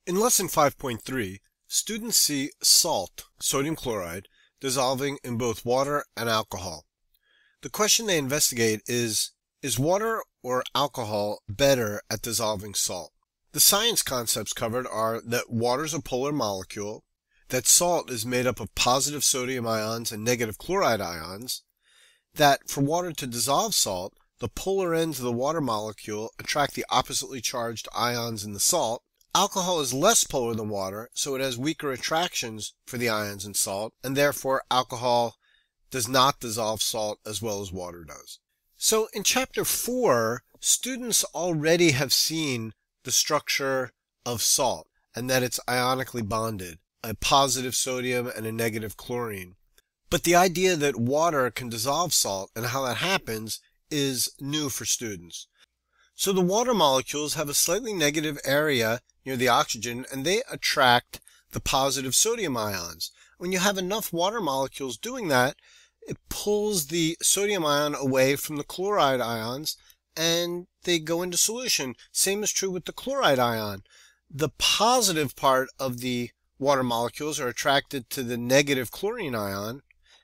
In Lesson 5.3, students see salt, sodium chloride, dissolving in both water and alcohol. The question they investigate is water or alcohol better at dissolving salt? The science concepts covered are that water is a polar molecule, that salt is made up of positive sodium ions and negative chloride ions, that for water to dissolve salt, the polar ends of the water molecule attract the oppositely charged ions in the salt. Alcohol is less polar than water, so it has weaker attractions for the ions in salt, and therefore alcohol does not dissolve salt as well as water does. So in Chapter 4, students already have seen the structure of salt, and that it's ionically bonded, a positive sodium and a negative chlorine. But the idea that water can dissolve salt and how that happens is new for students. So the water molecules have a slightly negative area near the oxygen, and they attract the positive sodium ions. When you have enough water molecules doing that, it pulls the sodium ion away from the chloride ions, and they go into solution. Same is true with the chloride ion. The positive part of the water molecules are attracted to the negative chlorine ion,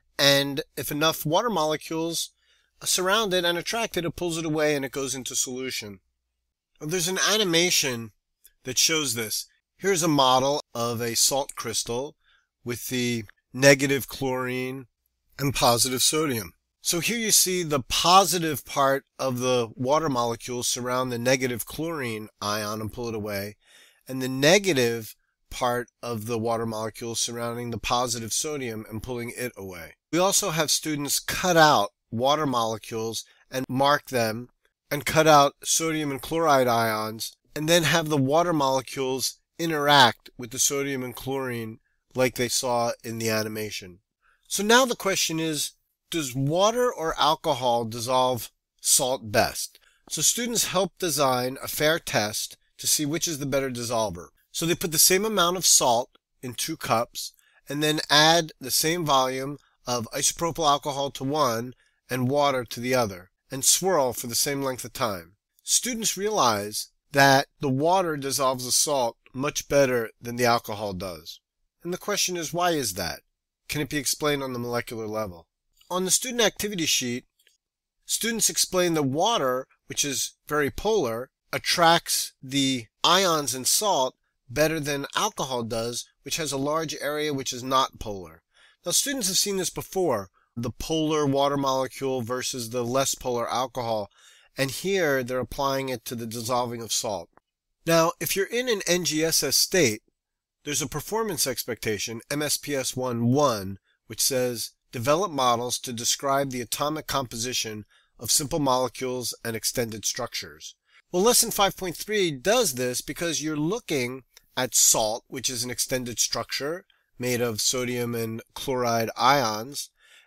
and if enough water molecules surround it and attract it, it pulls it away and it goes into solution. There's an animation that shows this. Here's a model of a salt crystal with the negative chlorine and positive sodium. So here you see the positive part of the water molecules surround the negative chlorine ion and pull it away, and the negative part of the water molecules surrounding the positive sodium and pulling it away. We also have students cut out water molecules and mark them, and cut out sodium and chloride ions, and then have the water molecules interact with the sodium and chlorine like they saw in the animation. So now the question is, does water or alcohol dissolve salt best? So students help design a fair test to see which is the better dissolver. So they put the same amount of salt in 2 cups and then add the same volume of isopropyl alcohol to one and water to the other, and swirl for the same length of time. Students realize that the water dissolves the salt much better than the alcohol does. And the question is, why is that? Can it be explained on the molecular level? On the student activity sheet, students explain that water, which is very polar, attracts the ions in salt better than alcohol does, which has a large area which is not polar. Now, students have seen this before, the polar water molecule versus the less polar alcohol, and here they're applying it to the dissolving of salt. Now, if you're in an NGSS state, there's a performance expectation, MSPS 1-1, which says, develop models to describe the atomic composition of simple molecules and extended structures. Well, Lesson 5.3 does this because you're looking at salt, which is an extended structure made of sodium and chloride ions,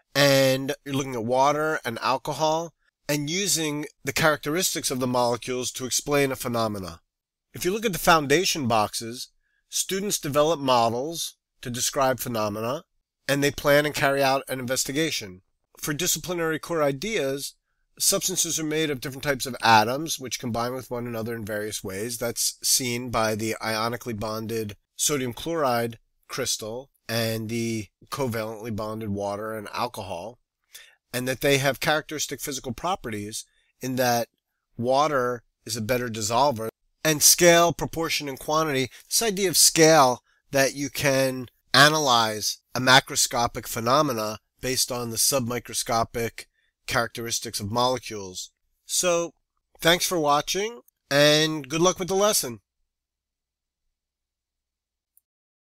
and you're looking at water and alcohol and using the characteristics of the molecules to explain a phenomena. If you look at the foundation boxes, students develop models to describe phenomena, and they plan and carry out an investigation. For disciplinary core ideas, substances are made of different types of atoms which combine with one another in various ways. That's seen by the ionically bonded sodium chloride crystal and the covalently bonded water and alcohol, and that they have characteristic physical properties in that water is a better dissolver, and scale, proportion, and quantity. This idea of scale, that you can analyze a macroscopic phenomena based on the submicroscopic characteristics of molecules. So, thanks for watching, and good luck with the lesson.